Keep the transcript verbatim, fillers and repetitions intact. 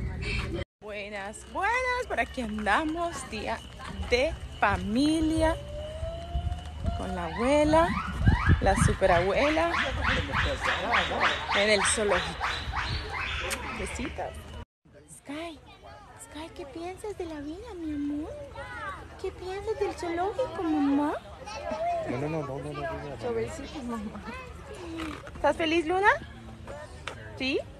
Buenas, buenas, por aquí andamos, día de familia, con la abuela, la superabuela, en el zoológico. Besitos. Sky, Sky, ¿qué piensas de la vida, mi amor? ¿Qué piensas del zoológico, mamá? No, no, no, no, no, no, no, no. Suavecito, mamá. ¿Estás feliz, Luna? ¿Sí?